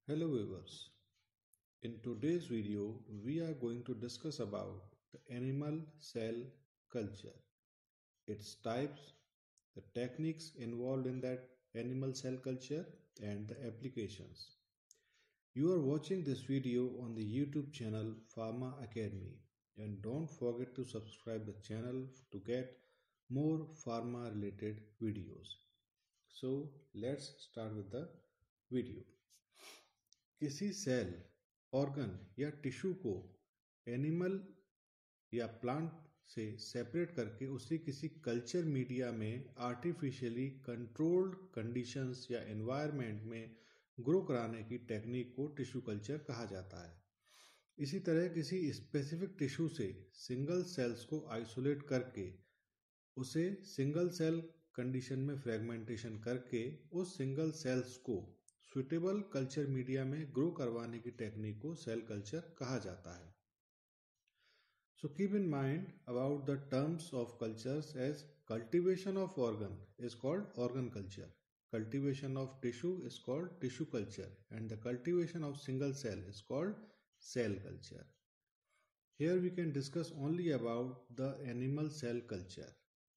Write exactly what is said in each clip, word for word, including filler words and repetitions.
Hello viewers. In today's video, we are going to discuss about the animal cell culture, its types, the techniques involved in that animal cell culture and the applications. You are watching this video on the YouTube channel Pharma Academy, and don't forget to subscribe the channel to get more pharma related videos. So let's start with the video. किसी cell, organ या tissue को animal या plant से separate करके उसे किसी culture media में artificially controlled conditions या एनवायरनमेंट में ग्रो कराने की टेक्निक को टिश्यू कल्चर कहा जाता है। इसी तरह किसी स्पेसिफिक टिश्यू से सिंगल सेल्स को आइसोलेट करके उसे सिंगल सेल कंडीशन में फ्रेगमेंटेशन करके उस सिंगल सेल्स को सुटेबल कल्चर मीडिया में ग्रो करवाने की टेक्निक को सेल कल्चर कहा जाता है। So keep in mind about the terms of cultures as cultivation of organ is called organ culture, cultivation of tissue is called tissue culture and the cultivation of single cell is called cell culture. Here we can discuss only about the animal cell culture.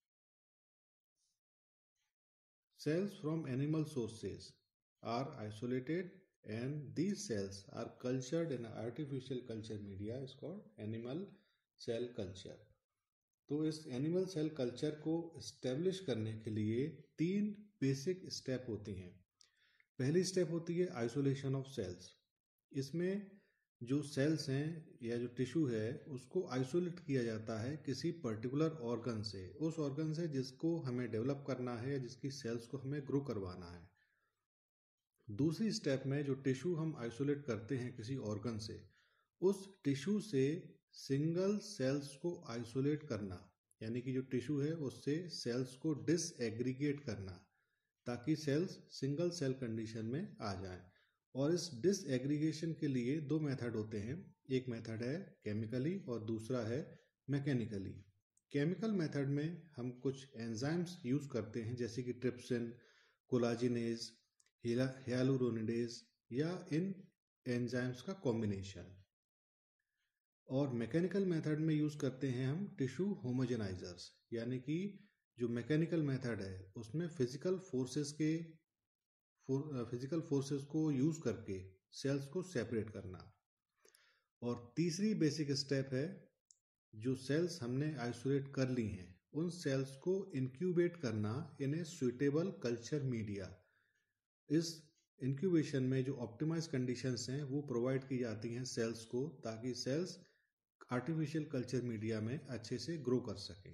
Cells from animal sources are isolated and these cells are cultured in an artificial culture media is called animal cell culture. तो इस animal cell culture को establish करने के लिए तीन basic step होती हैं. पहली स्टेप होती है आइसोलेशन ऑफ सेल्स. इसमें जो सेल्स हैं या जो टिश्यू है उसको आइसोलेट किया जाता है किसी पर्टिकुलर ऑर्गन से, उस ऑर्गन से जिसको हमें डेवलप करना है या जिसकी सेल्स को हमें ग्रो करवाना है. दूसरी स्टेप में जो टिश्यू हम आइसोलेट करते हैं किसी ऑर्गन से, उस टिश्यू से सिंगल सेल्स को आइसोलेट करना, यानी कि जो टिश्यू है उससे सेल्स को डिसएग्रीगेट करना ताकि सेल्स सिंगल सेल कंडीशन में आ जाएं. और इस डिसएग्रीगेशन के लिए दो मेथड होते हैं. एक मेथड है केमिकली और दूसरा है मैकेनिकली. केमिकल मेथड में हम कुछ एंजाइम्स यूज करते हैं जैसे कि ट्रिप्सिन, कोलाजिनेज, हियालुरोनिडेज या इन एंजाइम्स का कॉम्बिनेशन. और मैकेनिकल मेथड में यूज करते हैं हम टिश्यू होमोजेनाइजर्स, यानी कि जो मैकेनिकल मेथड है उसमें फिजिकल फोर्सेस के फिजिकल फोर्सेस को यूज करके सेल्स को सेपरेट करना. और तीसरी बेसिक स्टेप है जो सेल्स हमने आइसोलेट कर ली हैं उन सेल्स को इंक्यूबेट करना in a suitable culture media. इस इंक्यूबेशन में जो ऑप्टिमाइज कंडीशंस हैं वो प्रोवाइड की जाती हैं सेल्स को ताकि सेल्स आर्टिफिशियल कल्चर मीडिया में अच्छे से ग्रो कर सकें.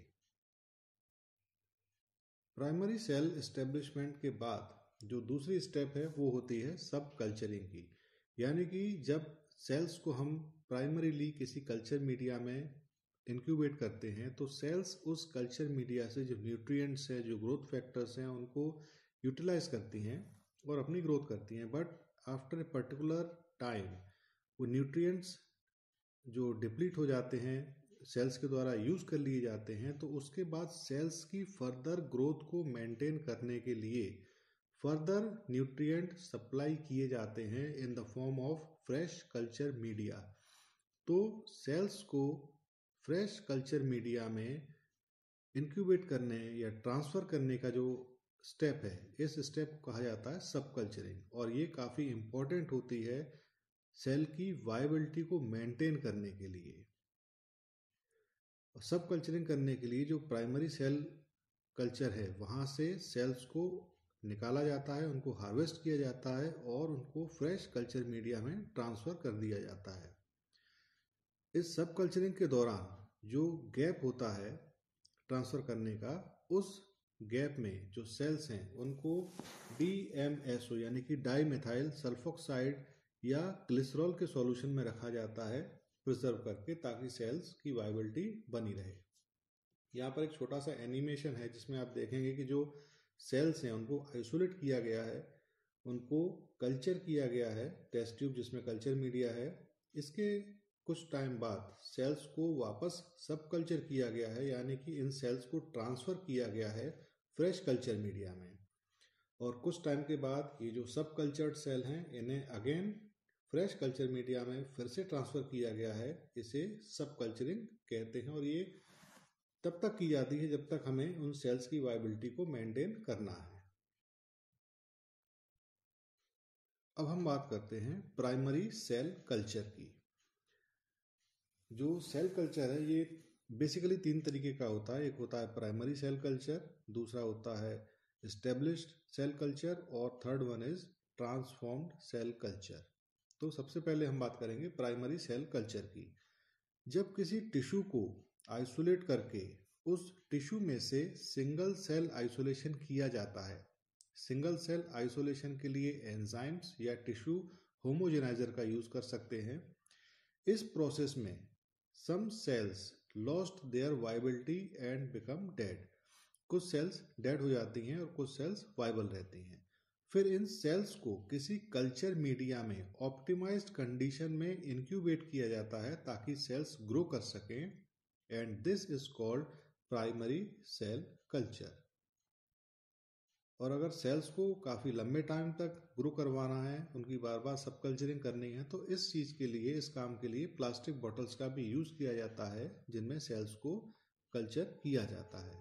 प्राइमरी सेल एस्टेब्लिशमेंट के बाद जो दूसरी स्टेप है वो होती है सब कल्चरिंग की, यानी कि जब सेल्स को हम प्राइमरीली किसी कल्चर मीडिया में इंक्यूबेट करते हैं तो सेल्स उस कल्चर मीडिया से जो न्यूट्रिएंट्स हैं, जो ग्रोथ फैक्टर्स हैं, उनको यूटिलाइज करती हैं और अपनी ग्रोथ करती हैं. But after a particular time वो न्यूट्रिएंट्स जो डिप्लीट हो जाते हैं, सेल्स के द्वारा यूज कर लिए जाते हैं, तो उसके बाद सेल्स की फर्दर ग्रोथ को मेंटेन करने के लिए फर्दर न्यूट्रिएंट सप्लाई किए जाते हैं in the form of fresh culture media. तो सेल्स को फ्रेश कल्चर मीडिया में इंक्यूबेट करने या ट्रांसफर करने का जो स्टेप है, इस स्टेप को कहा जाता है सब कल्चरिंग. और ये काफ़ी इम्पोर्टेंट होती है सेल की वायबिलिटी को मेंटेन करने के लिए. सब कल्चरिंग करने के लिए जो प्राइमरी सेल कल्चर है वहाँ से सेल्स को निकाला जाता है, उनको हार्वेस्ट किया जाता है और उनको फ्रेश कल्चर मीडिया में ट्रांसफ़र कर दिया जाता है. इस सब कल्चरिंग के दौरान जो गैप होता है ट्रांसफ़र करने का, उस गैप में जो सेल्स हैं उनको डी एम एस ओ यानी कि डाई मेथाइल सल्फोक्साइड या ग्लिसरॉल के सॉल्यूशन में रखा जाता है प्रिजर्व करके, ताकि सेल्स की वायबिलिटी बनी रहे. यहाँ पर एक छोटा सा एनिमेशन है जिसमें आप देखेंगे कि जो सेल्स हैं उनको आइसोलेट किया गया है, उनको कल्चर किया गया है टेस्ट ट्यूब जिसमें कल्चर मीडिया है. इसके कुछ टाइम बाद सेल्स को वापस सब कल्चर किया गया है, यानी कि इन सेल्स को ट्रांसफ़र किया गया है फ्रेश कल्चर मीडिया में. और कुछ टाइम के बाद ये जो सब कल्चर्ड सेल हैं इन्हें अगेन फ्रेश कल्चर मीडिया में फिर से ट्रांसफ़र किया गया है। इसे सब कल्चरिंग कहते हैं और ये तब तक की जाती है जब तक हमें उन सेल्स की वायबिलिटी को मेंटेन करना है। अब हम बात करते हैं प्राइमरी सेल कल्चर की। जो सेल कल्चर है ये बेसिकली तीन तरीके का होता है। एक होता है प्राइमरी सेल कल्चर, दूसरा होता है एस्टेब्लिश्ड सेल कल्चर और third one is transformed cell culture. तो सबसे पहले हम बात करेंगे प्राइमरी सेल कल्चर की। जब किसी टिश्यू को आइसोलेट करके उस टिश्यू में से सिंगल सेल आइसोलेशन किया जाता है। सिंगल सेल आइसोलेशन के लिए एंजाइम्स या टिश्यू होमोजेनाइजर का यूज कर सकते हैं। इस प्रोसेस में some cells lost their viability and become dead. कुछ सेल्स डेड हो जाती हैं और कुछ सेल्स वाइबल रहती हैं। फिर इन सेल्स को किसी कल्चर मीडिया में ऑप्टिमाइज्ड कंडीशन में इंक्यूबेट किया जाता है ताकि सेल्स ग्रो कर सकें and this is called primary cell culture. और अगर सेल्स को काफ़ी लंबे टाइम तक ग्रो करवाना है, उनकी बार बार सब कल्चरिंग करनी है, तो इस चीज़ के लिए, इस काम के लिए प्लास्टिक बॉटल्स का भी यूज़ किया जाता है जिनमें सेल्स को कल्चर किया जाता है।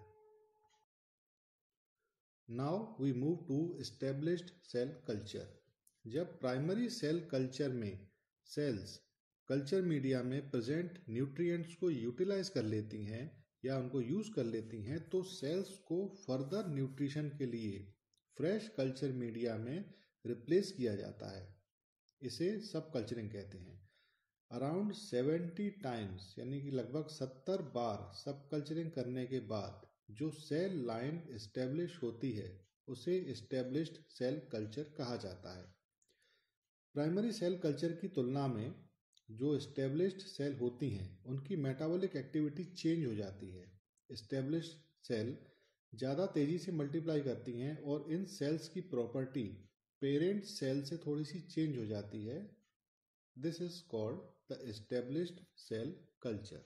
Now we move to established cell culture. जब प्राइमरी सेल कल्चर में सेल्स कल्चर मीडिया में प्रेजेंट न्यूट्रिएंट्स को यूटिलाइज कर लेती हैं या उनको यूज़ कर लेती हैं तो सेल्स को फर्दर न्यूट्रिशन के लिए फ्रेश कल्चर मीडिया में रिप्लेस किया जाता है। इसे सब कल्चरिंग कहते हैं। अराउंड सेवेंटी टाइम्स यानी कि लगभग सत्तर बार सब कल्चरिंग करने के बाद जो सेल लाइन एस्टेब्लिश होती है उसे एस्टेब्लिश्ड सेल कल्चर कहा जाता है। प्राइमरी सेल कल्चर की तुलना में जो एस्टेब्लिश्ड सेल होती हैं उनकी मेटाबॉलिक एक्टिविटी चेंज हो जाती है। एस्टेब्लिश्ड सेल ज़्यादा तेज़ी से मल्टीप्लाई करती हैं और इन सेल्स की प्रॉपर्टी पेरेंट सेल से थोड़ी सी चेंज हो जाती है। This is called the established cell culture.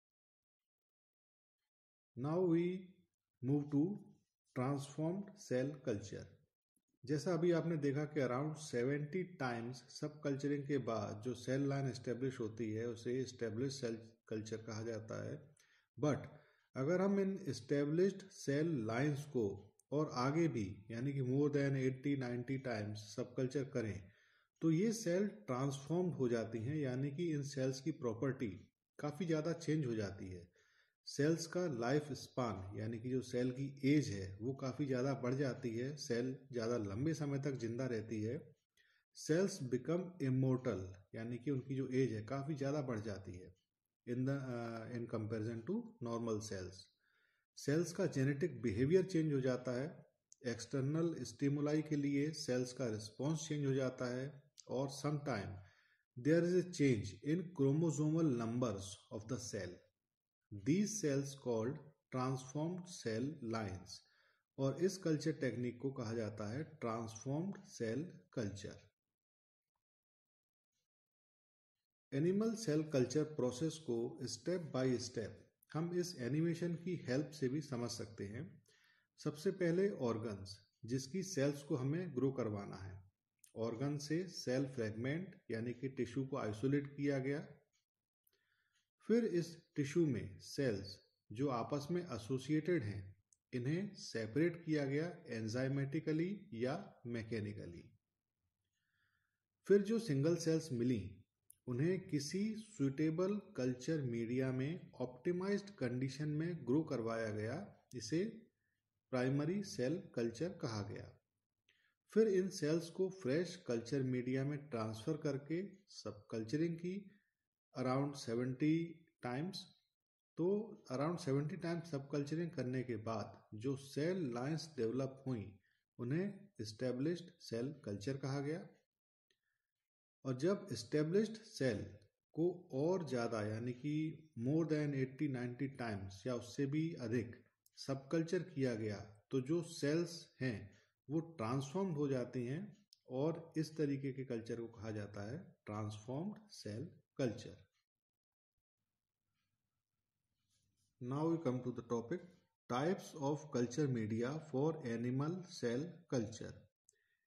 Now we move to transformed cell culture. जैसा अभी आपने देखा कि around seventy times subculturing के बाद जो सेल लाइन एस्टेब्लिश होती है उसे एस्टेब्लिश सेल कल्चर कहा जाता है। बट अगर हम इन एस्टेब्लिश्ड सेल लाइंस को और आगे भी यानी कि more than eighty ninety times subculture करें तो ये सेल ट्रांसफॉर्म्ड हो जाती हैं, यानी कि इन सेल्स की प्रॉपर्टी काफ़ी ज़्यादा चेंज हो जाती है। सेल्स का लाइफ स्पान यानी कि जो सेल की एज है वो काफ़ी ज़्यादा बढ़ जाती है। सेल ज़्यादा लंबे समय तक जिंदा रहती है। सेल्स बिकम इमोर्टल यानी कि उनकी जो एज है काफ़ी ज़्यादा बढ़ जाती है in the in comparison to normal cells. Cells का जेनेटिक बिहेवियर चेंज हो जाता है। एक्सटर्नल स्टिमुलाई के लिए सेल्स का रिस्पॉन्स चेंज हो जाता है और some time there is a change in chromosomal numbers of the cell. These cells called transformed cell lines और इस कल्चर टेक्निक को कहा जाता है transformed cell culture. Animal cell culture process को स्टेप बाय स्टेप हम इस एनिमेशन की हेल्प से भी समझ सकते हैं। सबसे पहले ऑर्गन्स जिसकी सेल्स को हमें ग्रो करवाना है। ऑर्गन से सेल फ्रेगमेंट यानी कि टिश्यू को आइसोलेट किया गया। फिर इस टिश्यू में सेल्स जो आपस में एसोसिएटेड हैं इन्हें सेपरेट किया गया एंजाइमेटिकली या मैकेनिकली। फिर जो सिंगल सेल्स मिली उन्हें किसी सुइटेबल कल्चर मीडिया में ऑप्टिमाइज्ड कंडीशन में ग्रो करवाया गया। इसे प्राइमरी सेल कल्चर कहा गया। फिर इन सेल्स को फ्रेश कल्चर मीडिया में ट्रांसफ़र करके सब कल्चरिंग की अराउंड सेवेंटी टाइम्स। तो around seventy times subculturing करने के बाद जो सेल लाइंस डेवलप हुई उन्हें एस्टेब्लिश्ड सेल कल्चर कहा गया। और जब एस्टेब्लिश्ड सेल को और ज़्यादा यानी कि more than eighty ninety times या उससे भी अधिक सब कल्चर किया गया तो जो सेल्स हैं वो ट्रांसफॉर्म्ड हो जाती हैं और इस तरीके के कल्चर को कहा जाता है transformed cell culture. Now we come to the topic types of culture media for animal cell culture.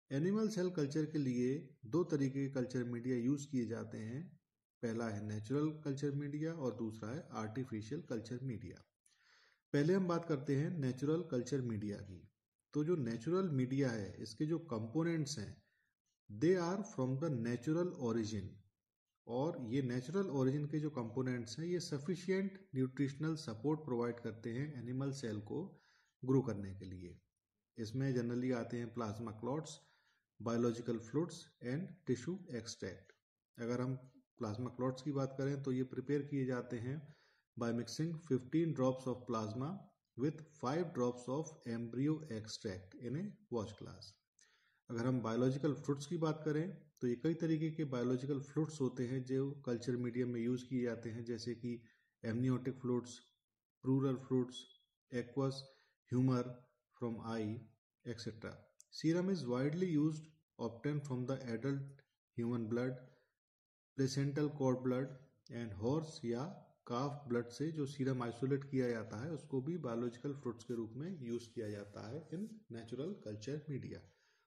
Animal cell culture के लिए दो तरीके के कल्चर मीडिया यूज किए जाते हैं। पहला है नेचुरल कल्चर मीडिया और दूसरा है आर्टिफिशियल कल्चर मीडिया। पहले हम बात करते हैं नेचुरल कल्चर मीडिया की। तो जो नेचुरल मीडिया है, इसके जो कंपोनेंट्स हैं, they are from the natural origin. और ये नेचुरल ओरिजिन के जो कंपोनेंट्स हैं, ये सफिशिएंट न्यूट्रिशनल सपोर्ट प्रोवाइड करते हैं एनिमल सेल को ग्रो करने के लिए। इसमें जनरली आते हैं plasma clots, biological fluids and tissue extract. अगर हम प्लाज्मा क्लॉट्स की बात करें तो ये प्रिपेयर किए जाते हैं by mixing fifteen drops of plasma with five drops of embryo extract in a watch glass. अगर हम बायोलॉजिकल फ्लूइड्स की बात करें तो ये कई तरीके के बायोलॉजिकल फ्लूइड्स होते हैं जो कल्चर मीडियम में यूज किए जाते हैं, जैसे कि amniotic fluids, pleural fluids, aqueous, humour from eye, et cetera. Serum is widely used, obtained from the adult human blood, placental cord blood and horse या calf blood से जो सीरम आइसोलेट किया जाता है उसको भी बायोलॉजिकल फ्रूट्स के रूप में यूज किया जाता है in natural culture media.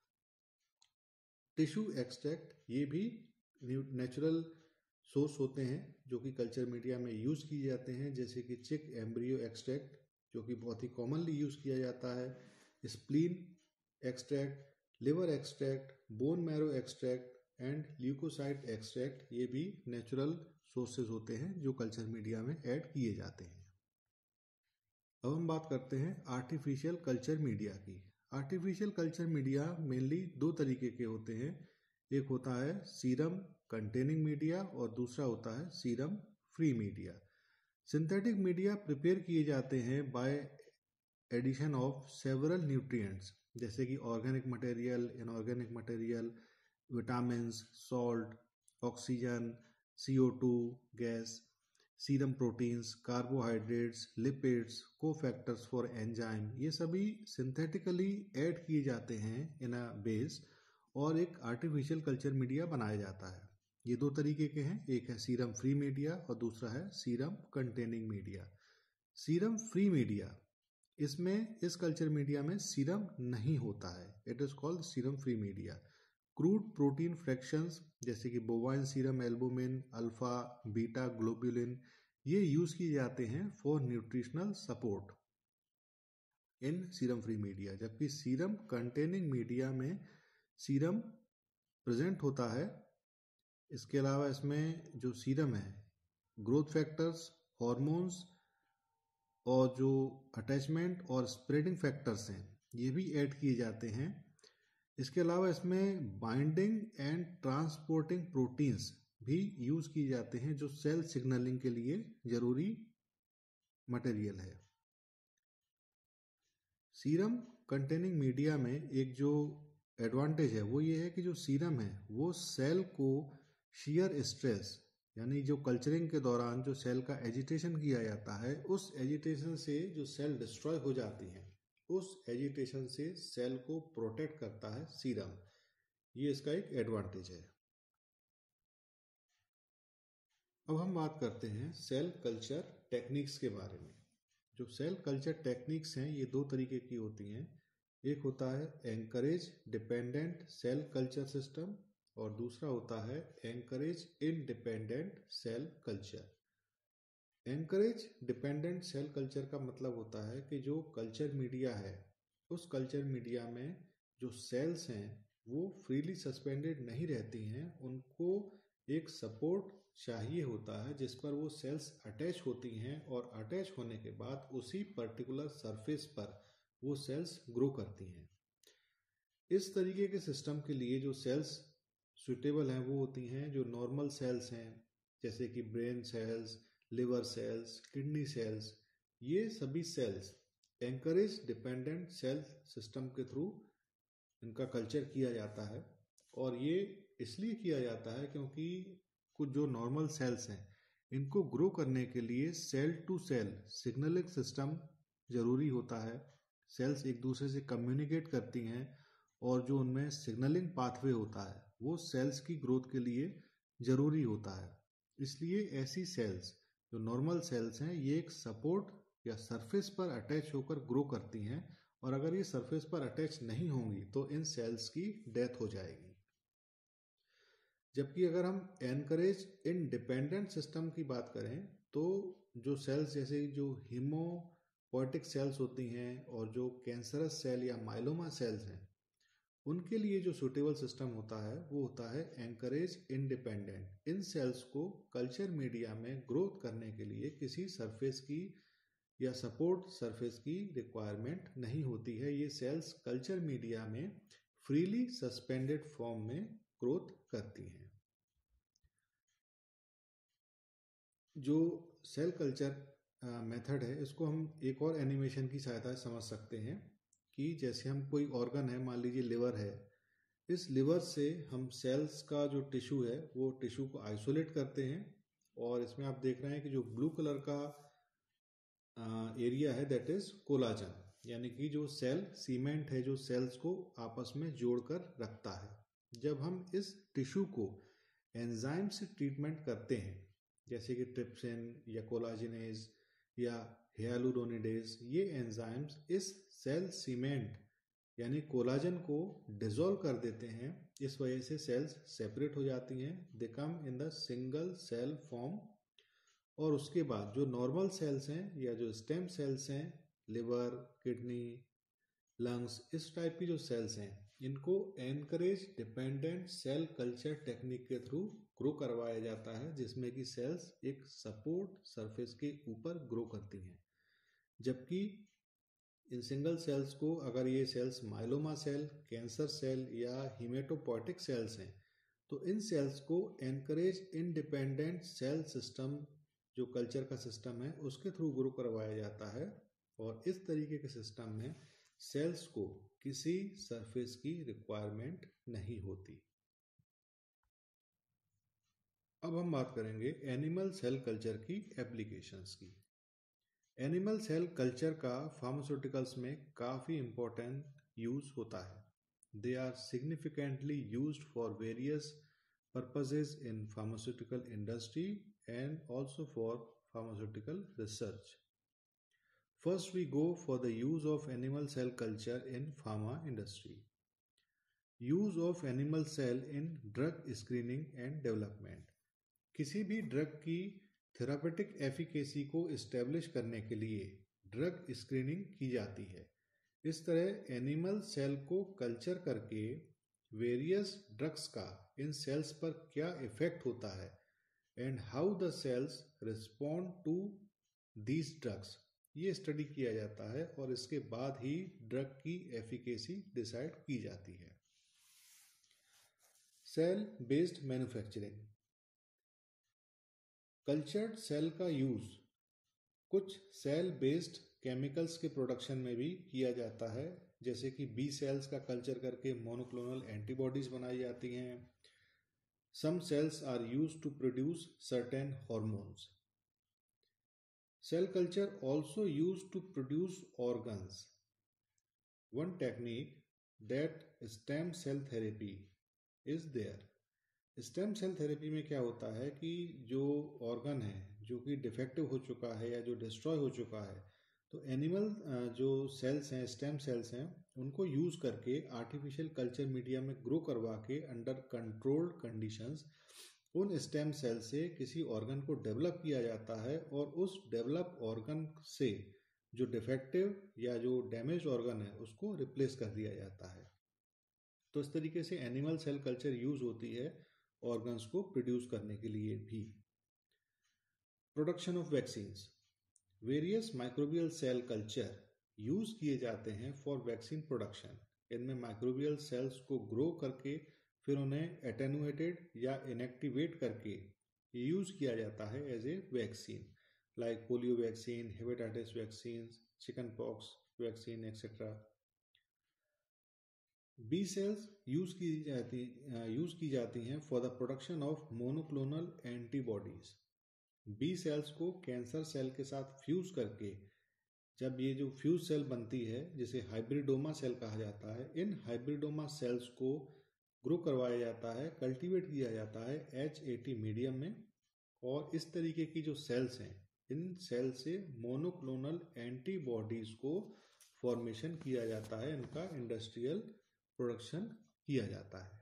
Tissue extract, ये भी नेचुरल सोर्स होते हैं जो कि कल्चर मीडिया में यूज किए जाते हैं, जैसे कि चिक एम्ब्रियो एक्सट्रैक्ट जो कि बहुत ही कॉमनली यूज किया जाता है, spleen extract, liver extract, bone marrow extract and leucocyte extract, ये भी नेचुरल सोर्सेज होते हैं जो कल्चर मीडिया में ऐड किए जाते हैं। अब हम बात करते हैं आर्टिफिशियल कल्चर मीडिया की। आर्टिफिशियल कल्चर मीडिया मेनली दो तरीके के होते हैं। एक होता है सीरम कंटेनिंग मीडिया और दूसरा होता है serum free media. Synthetic media prepare किए जाते हैं by addition of several nutrients, जैसे कि organic material, inorganic material, vitamins, salt, oxygen, C O two gas, serum proteins, carbohydrates, lipids, cofactors for enzyme, ये सभी सिंथेटिकली ऐड किए जाते हैं इन अ बेस और एक आर्टिफिशियल कल्चर मीडिया बनाया जाता है। ये दो तरीके के हैं, एक है सीरम फ्री मीडिया और दूसरा है serum containing media. Serum free media, इसमें इस कल्चर मीडिया में सीरम नहीं होता है, it is called serum free media. Crude protein fractions जैसे कि bovine serum albumin, alpha, beta globulin, ये यूज किए जाते हैं for nutritional support in serum free media. जबकि सीरम कंटेनिंग मीडिया में सीरम प्रेजेंट होता है। इसके अलावा इसमें जो सीरम है, ग्रोथ फैक्टर्स, हॉर्मोन्स और जो अटैचमेंट और स्प्रेडिंग फैक्टर्स हैं, ये भी ऐड किए जाते हैं। इसके अलावा इसमें बाइंडिंग एंड ट्रांसपोर्टिंग प्रोटीन्स भी यूज किए जाते हैं जो सेल सिग्नलिंग के लिए जरूरी मटेरियल है। सीरम कंटेनिंग मीडिया में एक जो एडवांटेज है वो ये है कि जो सीरम है वो सेल को शीयर स्ट्रेस, यानी जो कल्चरिंग के दौरान जो सेल का एजिटेशन किया जाता है, उस एजिटेशन से जो सेल डिस्ट्रॉय हो जाती हैं, उस एजिटेशन से सेल को प्रोटेक्ट करता है सीरम। ये इसका एक एडवांटेज है। अब हम बात करते हैं सेल कल्चर टेक्निक्स के बारे में। जो सेल कल्चर टेक्निक्स हैं ये दो तरीके की होती हैं। एक होता है anchorage dependent cell culture system और दूसरा होता है anchorage independent cell culture. Anchorage dependent cell culture का मतलब होता है कि जो कल्चर मीडिया है, उस कल्चर मीडिया में जो सेल्स हैं वो फ्रीली सस्पेंडेड नहीं रहती हैं, उनको एक सपोर्ट चाहिए होता है जिस पर वो सेल्स अटैच होती हैं और अटैच होने के बाद उसी पर्टिकुलर सरफेस पर वो सेल्स ग्रो करती हैं। इस तरीके के सिस्टम के लिए जो सेल्स सुटेबल हैं वो होती हैं जो नॉर्मल सेल्स हैं, जैसे कि brain cells, liver cells, kidney cells. ये सभी cells anchorage dependent cell system के थ्रू इनका कल्चर किया जाता है। और ये इसलिए किया जाता है क्योंकि कुछ जो नॉर्मल सेल्स हैं इनको ग्रो करने के लिए cell to cell signalling system जरूरी होता है। सेल्स एक दूसरे से कम्युनिकेट करती हैं और जो उनमें सिग्नलिंग पाथवे होता है वो सेल्स की ग्रोथ के लिए जरूरी होता है। इसलिए ऐसी सेल्स जो नॉर्मल सेल्स हैं ये एक सपोर्ट या सरफेस पर अटैच होकर ग्रो करती हैं और अगर ये सरफेस पर अटैच नहीं होंगी तो इन सेल्स की डेथ हो जाएगी। जबकि अगर हम एनकरेज इंडिपेंडेंट सिस्टम की बात करें तो जो सेल्स जैसे जो हीमोपोएटिक सेल्स होती हैं और जो कैंसरस सेल या माइलोमा सेल्स हैं, उनके लिए जो सुटेबल सिस्टम होता है वो होता है एनकरेज इंडिपेंडेंट। इन सेल्स को कल्चर मीडिया में ग्रोथ करने के लिए किसी सरफेस की या सपोर्ट सरफेस की रिक्वायरमेंट नहीं होती है। ये सेल्स कल्चर मीडिया में फ्रीली सस्पेंडेड फॉर्म में ग्रोथ करती हैं। जो सेल कल्चर मेथड है इसको हम एक और एनिमेशन की सहायता से समझ सकते हैं कि जैसे हम कोई ऑर्गन है, मान लीजिए लिवर है, इस लिवर से हम सेल्स का जो टिश्यू है वो टिश्यू को आइसोलेट करते हैं और इसमें आप देख रहे हैं कि जो ब्लू कलर का एरिया है दैट इज कोलाजन, यानी कि जो सेल सीमेंट है जो सेल्स को आपस में जोड़कर रखता है। जब हम इस टिश्यू को एंजाइम से ट्रीटमेंट करते हैं जैसे कि ट्रिप्सिन या कोलाजिनेज या हियालुरोनिडेज, ये एंजाइम्स इस सेल सीमेंट यानी कोलाजन को डिसॉल्व कर देते हैं। इस वजह से सेल्स सेपरेट हो जाती हैं, they come in the single cell form. और उसके बाद जो नॉर्मल सेल्स हैं या जो स्टेम सेल्स हैं, लिवर, किडनी, लंग्स, इस टाइप की जो सेल्स हैं, इनको anchorage dependent cell culture technique के थ्रू ग्रो करवाया जाता है, जिसमें कि सेल्स एक सपोर्ट सरफेस के ऊपर ग्रो करती हैं। जबकि इन सिंगल सेल्स को, अगर ये cells myeloma cell, cancer cell या हीमेटोपोएटिक सेल्स हैं, तो इन सेल्स को एनकरेज इंडिपेंडेंट सेल सिस्टम जो कल्चर का सिस्टम है उसके थ्रू ग्रो करवाया जाता है। और इस तरीके के सिस्टम में सेल्स को किसी सरफेस की रिक्वायरमेंट नहीं होती। अब हम बात करेंगे एनिमल सेल कल्चर की एप्लीकेशंस की। एनिमल सेल कल्चर का फार्मास्यूटिकल्स में काफ़ी इम्पोर्टेंट यूज होता है। They are significantly used for various purposes in pharmaceutical industry and also for pharmaceutical research. First, we go for the use of animal cell culture in pharma industry. Use of animal cell in drug screening and development. किसी भी drug की therapeutic efficacy को establish करने के लिए drug screening की जाती है। इस तरह एनिमल सेल को कल्चर करके वेरियस ड्रग्स का इन सेल्स पर क्या इफेक्ट होता है and how the cells respond to these drugs, ये स्टडी किया जाता है और इसके बाद ही ड्रग की एफिकेसी डिसाइड की जाती है। Cell based manufacturing. Cultured cell का यूज कुछ सेल बेस्ड केमिकल्स के प्रोडक्शन में भी किया जाता है, जैसे कि बी सेल्स का कल्चर करके मोनोक्लोनल एंटीबॉडीज बनाई जाती हैं। Some cells are used to produce certain hormones. Cell culture also used to produce organs. One technique that stem cell therapy is there. Stem cell therapy में क्या होता है कि जो ऑर्गन है जो कि डिफेक्टिव हो चुका है या जो डिस्ट्रॉय हो चुका है, तो एनिमल जो सेल्स हैं, स्टेम सेल्स हैं, उनको यूज़ करके आर्टिफिशियल कल्चर मीडिया में ग्रो करवा के अंडर कंट्रोल्ड कंडीशंस उन स्टेम सेल से किसी ऑर्गन को डेवलप किया जाता है और उस डेवलप ऑर्गन से जो डिफेक्टिव या जो डैमेज ऑर्गन है उसको रिप्लेस कर दिया जाता है। तो इस तरीके से एनिमल सेल कल्चर यूज होती है ऑर्गन्स को प्रोड्यूस करने के लिए भी। Production of vaccines. Various microbial cell culture use किए जाते हैं फॉर वैक्सीन प्रोडक्शन। इनमें माइक्रोबियल सेल्स को ग्रो करके फिर उन्हें एटेनुएटेड या इनएक्टिवेट करके यूज किया जाता है as a vaccine, like polio vaccine, hepatitis vaccine, chicken pox vaccine etcetera. B cells use की जाती यूज की जाती हैं for the production of monoclonal antibodies. B cells को कैंसर सेल के साथ फ्यूज करके जब ये जो फ्यूज सेल बनती है जिसे हाइब्रिडोमा सेल कहा जाता है, इन हाइब्रिडोमा सेल्स को ग्रो करवाया जाता है, कल्टीवेट किया जाता है एच ए टी मीडियम में। और इस तरीके की जो सेल्स हैं, इन सेल से मोनोक्लोनल एंटीबॉडीज को फॉर्मेशन किया जाता है, इनका इंडस्ट्रियल प्रोडक्शन किया जाता है।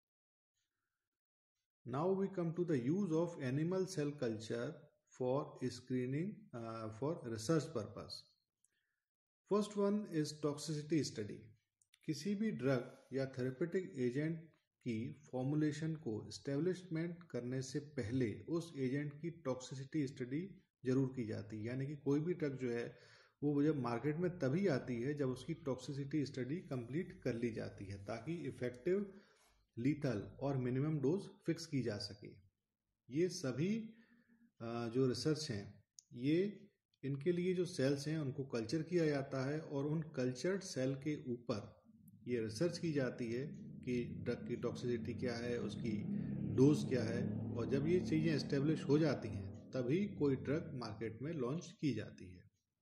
Now we come to the use of animal cell culture for screening for research purpose. First one is toxicity study. किसी भी ड्रग या थेरेपेटिक एजेंट की फॉर्मुलेशन को एस्टेब्लिशमेंट करने से पहले उस एजेंट की टॉक्सिसिटी स्टडी जरूर की जाती है। यानी कि कोई भी ड्रग जो है वो जब मार्केट में तभी आती है जब उसकी टॉक्सिसिटी स्टडी कंप्लीट कर ली जाती है, ताकि इफेक्टिव, लीथल और मिनिमम डोज फिक्स की जा सके। ये सभी जो रिसर्च हैं, ये इनके लिए जो सेल्स हैं उनको कल्चर किया जाता है और उन कल्चर्ड सेल के ऊपर ये रिसर्च की जाती है कि ड्रग की टॉक्सिसिटी क्या है, उसकी डोज क्या है, और जब ये चीज़ें एस्टेब्लिश हो जाती हैं तभी कोई ड्रग मार्केट में लॉन्च की जाती है।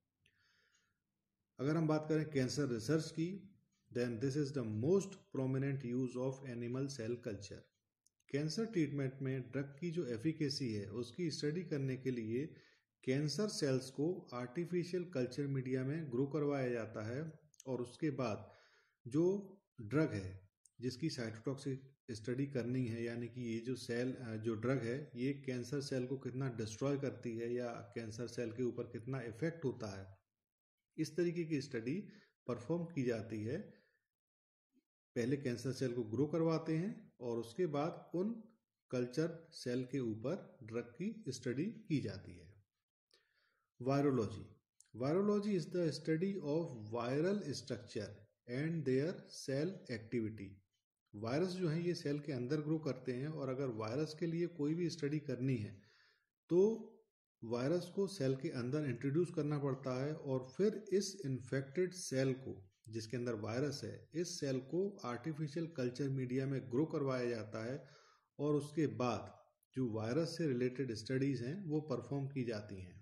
अगर हम बात करें कैंसर रिसर्च की, then this is the most prominent use of animal cell culture. Cancer treatment में ड्रग की जो एफिकेसी है उसकी स्टडी करने के लिए कैंसर सेल्स को आर्टिफिशियल कल्चर मीडिया में ग्रो करवाया जाता है, और उसके बाद जो ड्रग है जिसकी साइटोटॉक्सिक स्टडी करनी है, यानी कि ये जो सेल जो ड्रग है ये कैंसर सेल को कितना डिस्ट्रॉय करती है या कैंसर सेल के ऊपर कितना इफेक्ट होता है, इस तरीके की स्टडी परफॉर्म की जाती है। पहले कैंसर सेल को ग्रो करवाते हैं और उसके बाद उन कल्चर सेल के ऊपर ड्रग की स्टडी की जाती है। Virology. Virology is the study of viral structure and their cell activity. Virus जो है ये सेल के अंदर ग्रो करते हैं, और अगर वायरस के लिए कोई भी स्टडी करनी है तो वायरस को सेल के अंदर इंट्रोड्यूस करना पड़ता है, और फिर इस इन्फेक्टेड सेल को, जिसके अंदर वायरस है, इस सेल को आर्टिफिशियल कल्चर मीडिया में ग्रो करवाया जाता है, और उसके बाद जो वायरस से रिलेटेड स्टडीज हैं वो परफॉर्म की जाती हैं।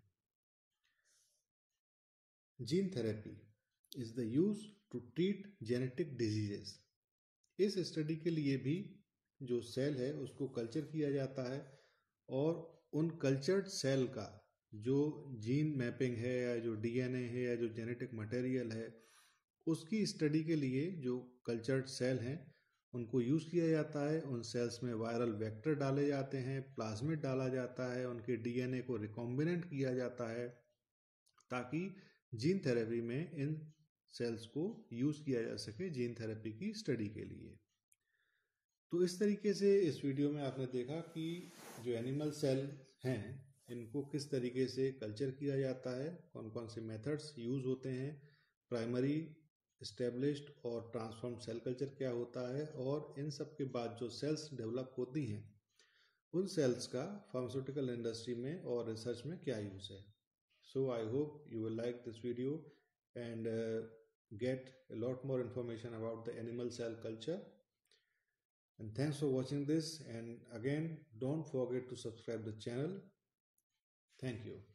Gene therapy is the use to treat genetic diseases. इस स्टडी के लिए भी जो सेल है उसको कल्चर किया जाता है, और उन कल्चर्ड सेल का जो जीन मैपिंग है या जो डीएनए है या जो जेनेटिक मटेरियल है, उसकी स्टडी के लिए जो कल्चर्ड सेल हैं उनको यूज़ किया जाता है। उन सेल्स में वायरल वेक्टर डाले जाते हैं, प्लाज्मिड डाला जाता है, उनके डीएनए को रिकॉम्बिनेंट किया जाता है, ताकि जीन थेरेपी में इन सेल्स को यूज़ किया जा सके जीन थेरेपी की स्टडी के लिए। तो इस तरीके से इस वीडियो में आपने देखा कि जो एनिमल सेल हैं इनको किस तरीके से कल्चर किया जाता है, कौन कौन से मेथड्स यूज़ होते हैं, प्राइमरी, एस्टेब्लिश्ड और ट्रांसफॉर्म सेल कल्चर क्या होता है, और इन सब के बाद जो सेल्स डेवलप होती हैं उन सेल्स का फार्मास्यूटिकल इंडस्ट्री में और रिसर्च में क्या यूज़ है। So I hope you will like this video and uh, get a lot more information about the animal cell culture. And thanks for watching this, and again don't forget to subscribe the channel. Thank you.